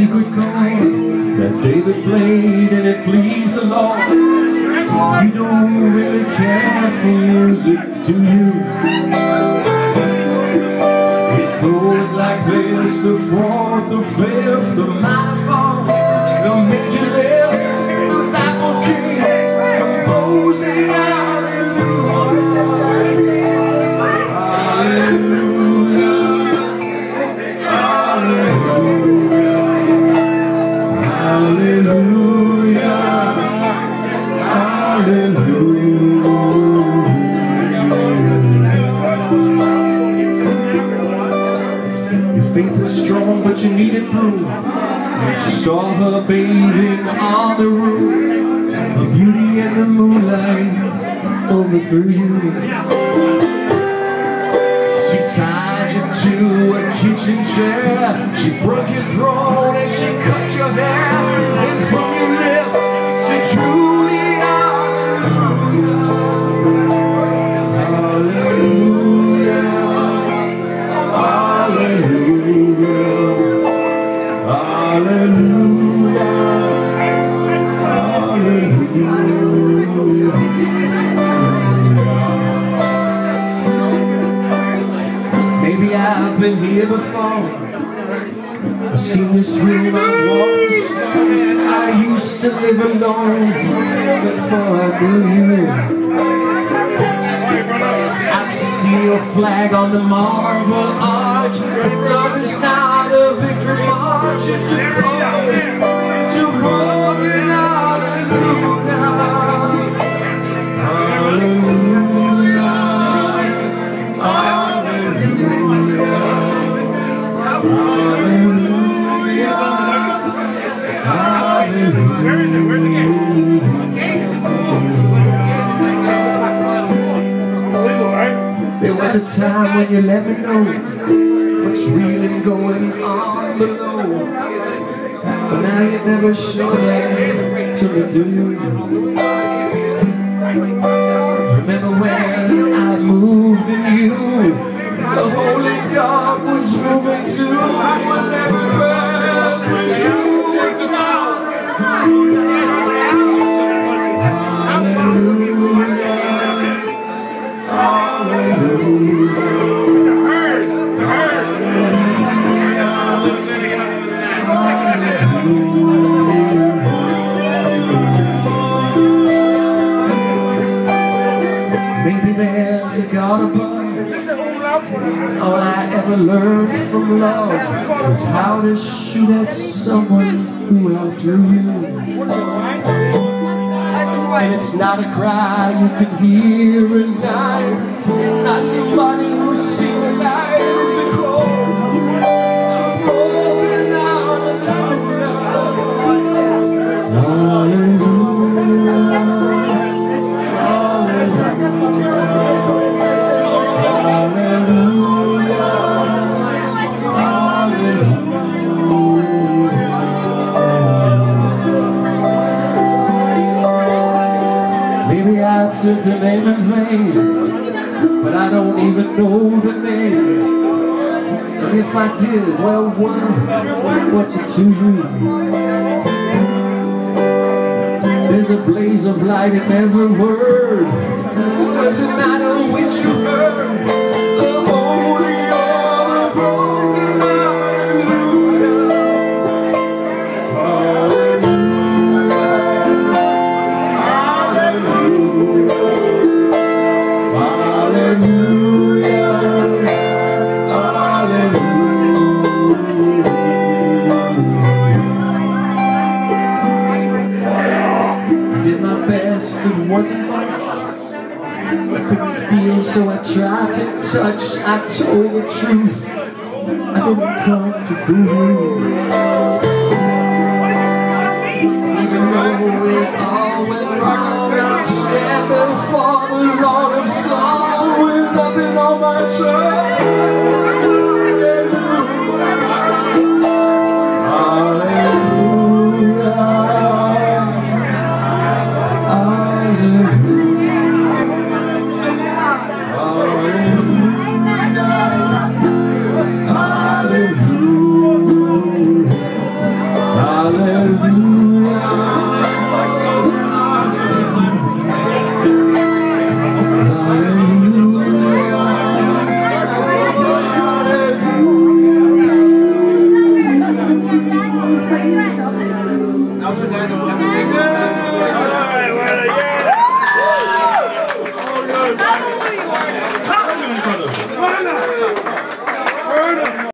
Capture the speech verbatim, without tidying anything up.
secret chord that David played and it pleased the Lord. You don't really care for music, do you? It goes like this: the fourth, the fifth, the minor fall, the major lift, the baffled king composing hallelujah, hallelujah, hallelujah, hallelujah. Your faith was strong, but you needed proof. You saw her bathing on the roof, a beauty in the moonlight overthrew you. She tied you to a kitchen chair, she broke your throat and she cut your hair, and from your lips she drew the hallelujah, hallelujah, hallelujah, hallelujah. Maybe I've been here before, I've seen this room, I've walked this road. I used to live alone before I knew you. I've seen your flag on the marble arch. Love is not a victory march, it's a call to broken hallelujah, hallelujah, hallelujah, hallelujah. Where is it? Where's the game? There was a time when you let me know what's really going on below, but now you never show that to me, do you? Remember when I moved in you, the holy dog was moving too, and every breath with you was out. Maybe there's a God above. All I ever learned from love was how to shoot at someone who outdrew you. And it's not a cry you can hear at night, it's not somebody who's seen the light, it's a call, it's a broken hallelujah, hallelujah, maybe I took the name in vain, but I don't even know the name. And if I did, well, what, what's it to you? There's a blaze of light in every word. Doesn't matter which you heard. The holy or the broken hallelujah, it wasn't much. I couldn't feel, so I tried to touch. I told the truth, I didn't come to fool you. Even though it all went wrong, I stand before the Lord of Song with nothing on my tongue. Hallelujah. Hallelujah.